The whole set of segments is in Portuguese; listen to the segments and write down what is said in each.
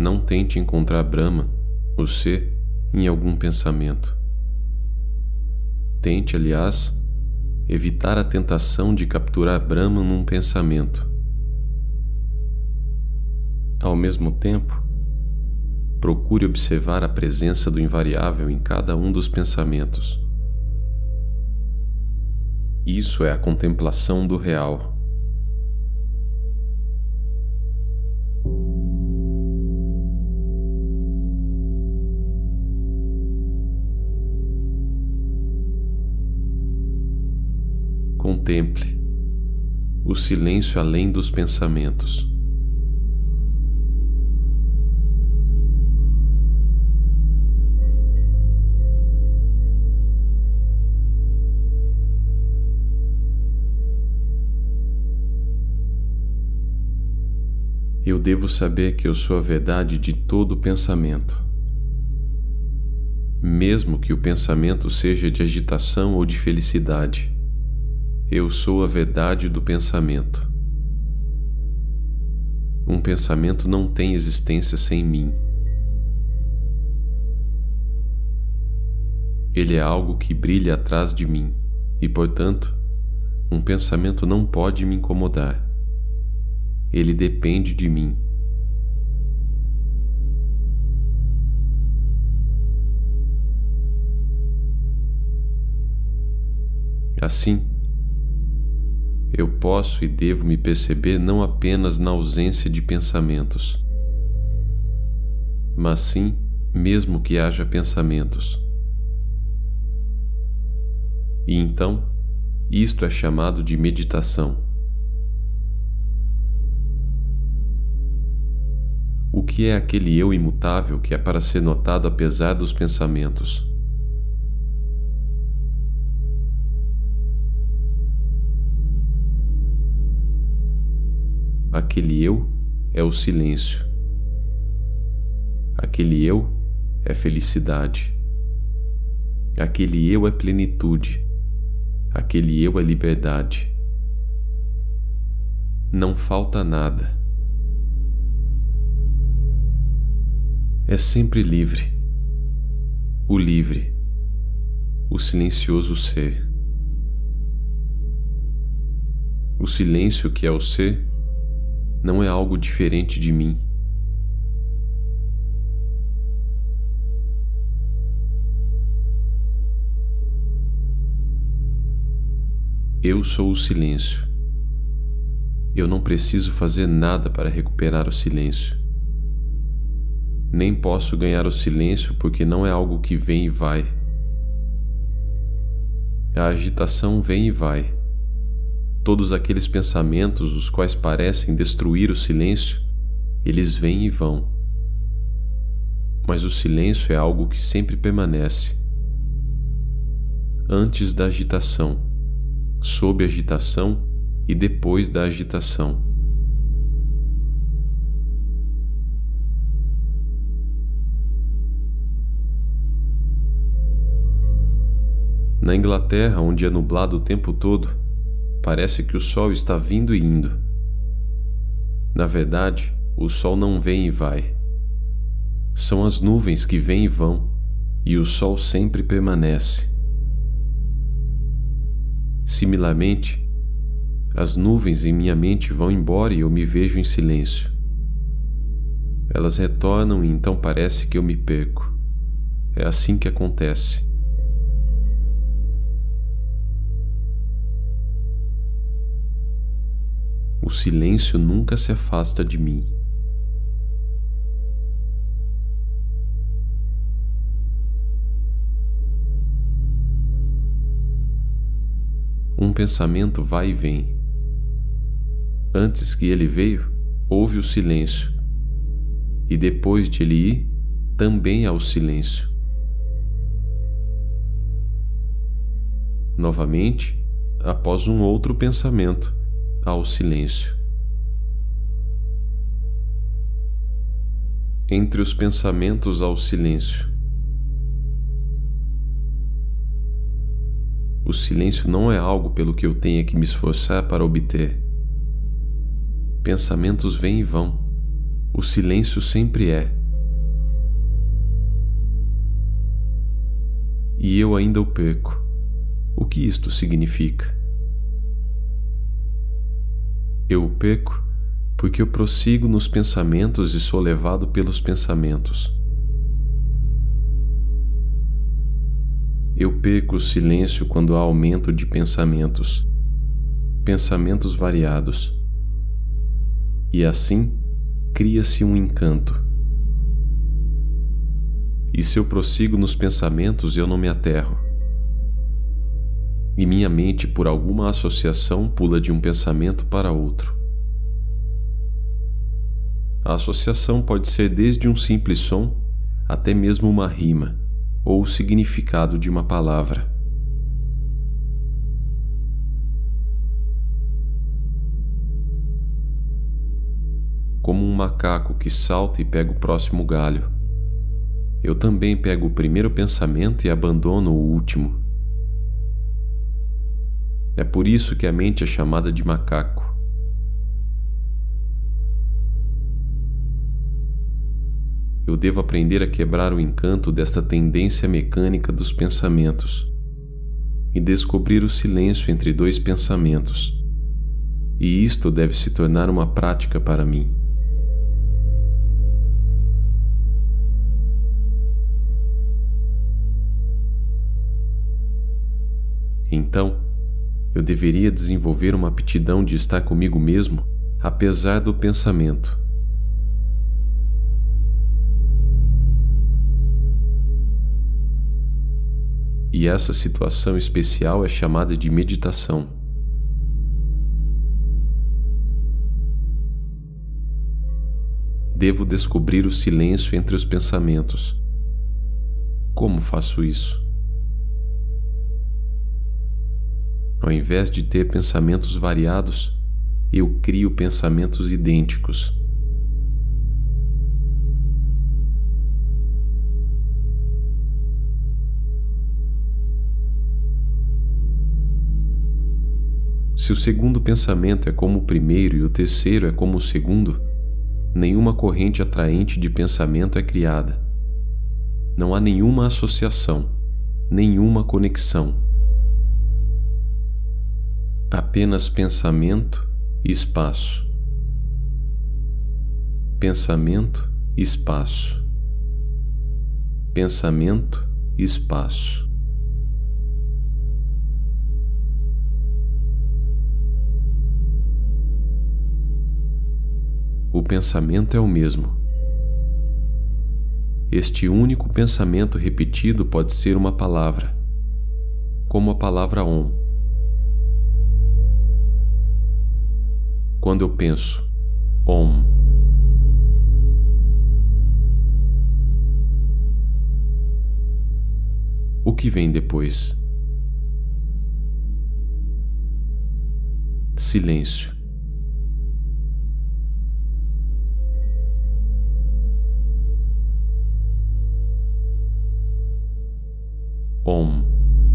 não tente encontrar Brahman, o ser, em algum pensamento. Tente, aliás, evitar a tentação de capturar Brahman num pensamento. Ao mesmo tempo, procure observar a presença do invariável em cada um dos pensamentos. Isso é a contemplação do real. Contemple o silêncio além dos pensamentos. Eu devo saber que eu sou a verdade de todo pensamento. Mesmo que o pensamento seja de agitação ou de felicidade, eu sou a verdade do pensamento. Um pensamento não tem existência sem mim. Ele é algo que brilha atrás de mim e, portanto, um pensamento não pode me incomodar. Ele depende de mim. Assim, eu posso e devo me perceber não apenas na ausência de pensamentos, mas sim mesmo que haja pensamentos. E então, isto é chamado de meditação. O que é aquele eu imutável que é para ser notado apesar dos pensamentos? Aquele eu é o silêncio. Aquele eu é felicidade. Aquele eu é plenitude. Aquele eu é liberdade. Não falta nada. É sempre livre. O livre. O silencioso ser. O silêncio que é o ser não é algo diferente de mim. Eu sou o silêncio. Eu não preciso fazer nada para recuperar o silêncio. Nem posso ganhar o silêncio porque não é algo que vem e vai. A agitação vem e vai. Todos aqueles pensamentos os quais parecem destruir o silêncio, eles vêm e vão. Mas o silêncio é algo que sempre permanece. Antes da agitação, sob a agitação e depois da agitação. Na Inglaterra, onde é nublado o tempo todo, parece que o sol está vindo e indo. Na verdade, o sol não vem e vai. São as nuvens que vêm e vão, e o sol sempre permanece. Similarmente, as nuvens em minha mente vão embora e eu me vejo em silêncio. Elas retornam e então parece que eu me perco. É assim que acontece. O silêncio nunca se afasta de mim. Um pensamento vai e vem. Antes que ele veio, houve o silêncio. E depois de ele ir, também há o silêncio. Novamente, após um outro pensamento, há o silêncio. Entre os pensamentos há o silêncio. O silêncio não é algo pelo que eu tenha que me esforçar para obter. Pensamentos vêm e vão, O silêncio sempre é. E eu ainda o perco. O que isto significa? Eu o perco porque eu prossigo nos pensamentos e sou levado pelos pensamentos. Eu perco o silêncio quando há aumento de pensamentos variados. E assim, cria-se um encanto. E se eu prossigo nos pensamentos, eu não me aterro. E minha mente, por alguma associação, pula de um pensamento para outro. A associação pode ser desde um simples som até mesmo uma rima ou o significado de uma palavra. Como um macaco que salta e pega o próximo galho, eu também pego o primeiro pensamento e abandono o último. É por isso que a mente é chamada de macaco. Eu devo aprender a quebrar o encanto desta tendência mecânica dos pensamentos e descobrir o silêncio entre dois pensamentos. E isto deve se tornar uma prática para mim. Então, eu deveria desenvolver uma aptidão de estar comigo mesmo, apesar do pensamento. E essa situação especial é chamada de meditação. Devo descobrir o silêncio entre os pensamentos. Como faço isso? Ao invés de ter pensamentos variados, eu crio pensamentos idênticos. Se o segundo pensamento é como o primeiro e o terceiro é como o segundo, nenhuma corrente atraente de pensamento é criada. Não há nenhuma associação, nenhuma conexão. Apenas pensamento e espaço. Pensamento, espaço. Pensamento, espaço. O pensamento é o mesmo. Este único pensamento repetido pode ser uma palavra, como a palavra Om. Quando eu penso Om, o que vem depois? Silêncio. Om.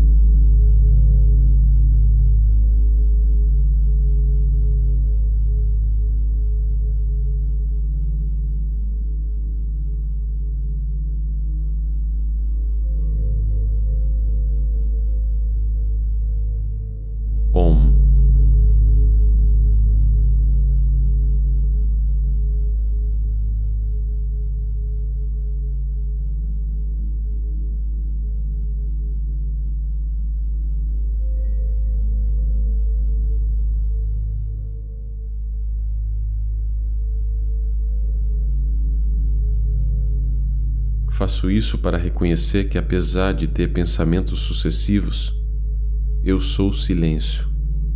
Om. Faço isso para reconhecer que, apesar de ter pensamentos sucessivos, eu sou o silêncio.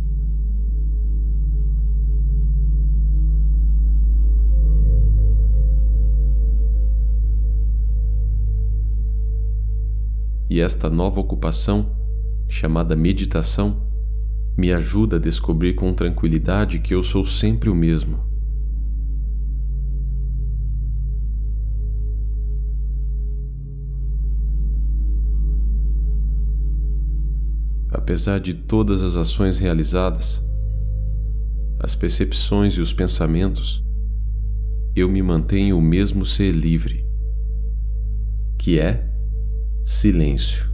E esta nova ocupação, chamada meditação, me ajuda a descobrir com tranquilidade que eu sou sempre o mesmo. Apesar de todas as ações realizadas, as percepções e os pensamentos, eu me mantenho o mesmo ser livre, que é silêncio.